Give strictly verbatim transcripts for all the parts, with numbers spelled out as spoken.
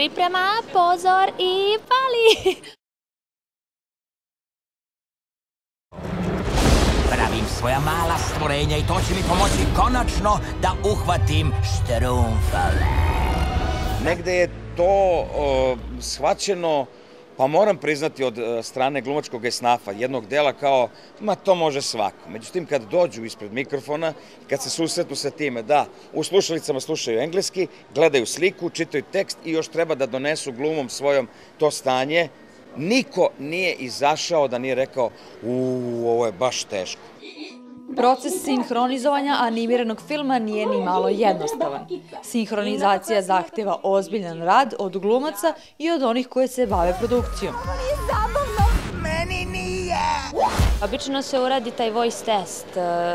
priprema, pozor i pali! Pravim svoja mala stvorenja i to će mi pomoći konačno da uhvatim štrumfove. Negde je to o, shvaćeno, pa moram priznati od strane glumačkog esnafa, jednog dela kao, ma to može svako. Međutim, kad dođu ispred mikrofona, kad se susretnu sa time da u slušalicama slušaju engleski, gledaju sliku, čitaju tekst i još treba da donesu glumom svojom to stanje, niko nije izašao da nije rekao, uuu, ovo je baš teško. Proces sinhronizovanja animiranog filma nije ni malo jednostavan. Sinhronizacija zahteva ozbiljan rad od glumaca i od onih koji se bave produkcijom. Meni nije! Obično se uradi taj voice test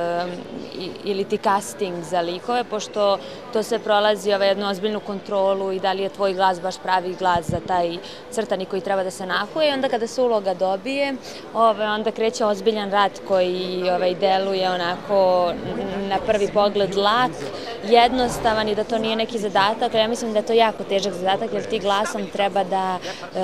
ili ti casting za likove, pošto to se prolazi jednu ozbiljnu kontrolu i da li je tvoj glas baš pravi glas za taj crtani koji treba da se nahuje. I onda kada se uloga dobije, onda kreće ozbiljan rad koji deluje onako na prvi pogled lak, jednostavan i da to nije neki zadatak. Ja mislim da je to jako težak zadatak jer ti glasom treba da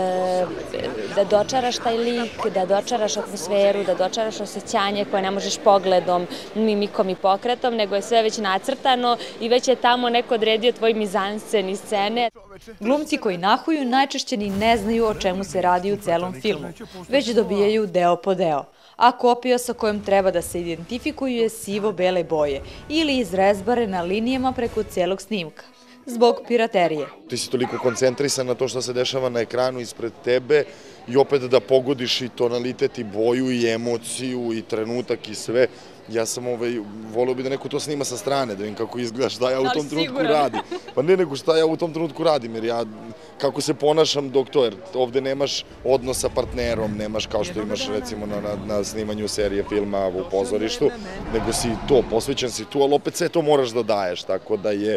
dočaraš taj lik, da dočaraš atmosferu, da dočaraš osjećanje koje ne možeš pogledom, mimikom i pokretom, nego je sve već nacrtano i već je tamo neko odredio tvoj mizanscen i scene. Glumci koji nahuju najčešće ni ne znaju o čemu se radi u celom filmu, već dobijaju deo po deo. A kopija sa kojom treba da se identifikuju je sivo-bele boje ili izrezbare na linijama preko celog snimka. Zbog piraterije. Ti si toliko koncentrisan na to što se dešava na ekranu ispred tebe i opet da pogodiš i tonalitet i boju i emociju i trenutak i sve. Ja sam volio bi da neko to snima sa strane, da vidim kako izgleda, šta ja u tom trenutku radim. Pa ne nego šta ja u tom trenutku radim, jer ja kako se ponašam dok to, jer ovde nemaš odnos sa partnerom, nemaš kao što imaš recimo na snimanju serije, filma u pozorištu, nego si to, posvećen si tu, ali opet sve to moraš da daješ, tako da je,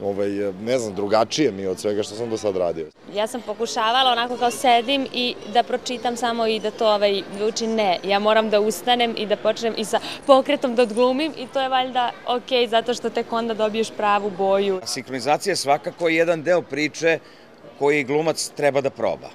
ne znam, drugačije mi od svega što sam do sad radio. Ja sam pokušavala onako kao sedim i da pročitam samo i da to učim, ne, ja moram da ustanem i da počnem i sa pokretom da odglumim i to je valjda okej, zato što tek onda dobiješ pravu boju. Sinhronizacija je svakako jedan deo priče koji glumac treba da proba.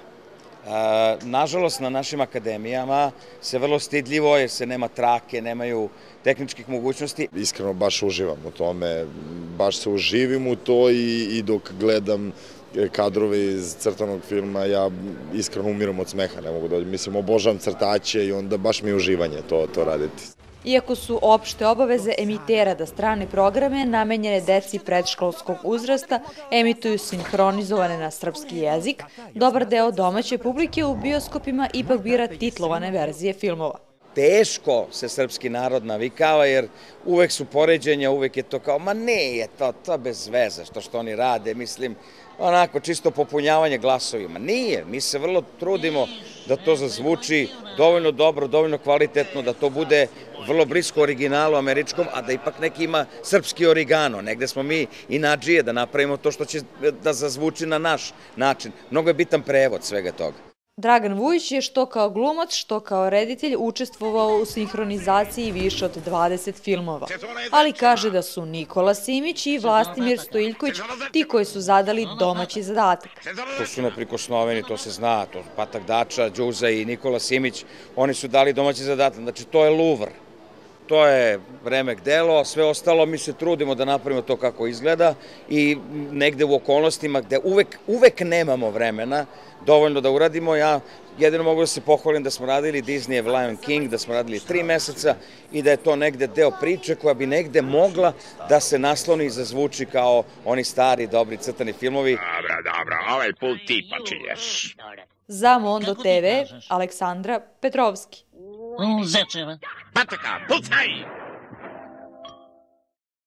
Nažalost, na našim akademijama se vrlo stidljivo, jer se nema trake, nemaju tehničkih mogućnosti. Iskreno baš uživam u tome, baš se uživim u to i dok gledam kadrove iz crtanog filma, ja iskreno umiram od smeha, ne mogu da, mislim, obožavam crtaće i onda baš mi je uživanje to raditi. Iako su opšte obaveze emitera da strane programe namenjene deci predškolskog uzrasta emituju sinhronizovane na srpski jezik, dobar deo domaće publike u bioskopima ipak bira titlovane verzije filmova. Teško se srpski narod navikava jer uvek su poređenja, uvek je to kao, ma ne je to, to bez veze što što oni rade, mislim, onako čisto popunjavanje glasovima. Nije, mi se vrlo trudimo da to zazvuči dovoljno dobro, dovoljno kvalitetno, da to bude vrlo blisko originalu američkom, a da ipak neki ima srpski origano. Negde smo mi i nadžije da napravimo to što će da zazvuči na naš način. Mnogo je bitan prevod svega toga. Dragan Vujić je što kao glumac, što kao reditelj učestvovao u sinhronizaciji više od dvadeset filmova, ali kaže da su Nikola Simić i Vlastimir Stojiljković ti koji su zadali domaći zadatak. To su neprikosnoveni, to se zna, to Patak Dača, Đuza i Nikola Simić, oni su dali domaći zadatak, znači to je Luvr. To je remek delo, sve ostalo mi se trudimo da napravimo to kako izgleda i negde u okolnostima gde uvek nemamo vremena dovoljno da uradimo. Ja jedino mogu da se pohvalim da smo radili Disneyev Lion King, da smo radili tri meseca i da je to negde deo priče koja bi negde mogla da se nasloni i zazvuči kao oni stari, dobri crtani filmovi. Dobro, dobro, ovaj put ti počinješ. Za Mondo te ve, Aleksandra Petrovski. Zečeva. Pataka, pucaj!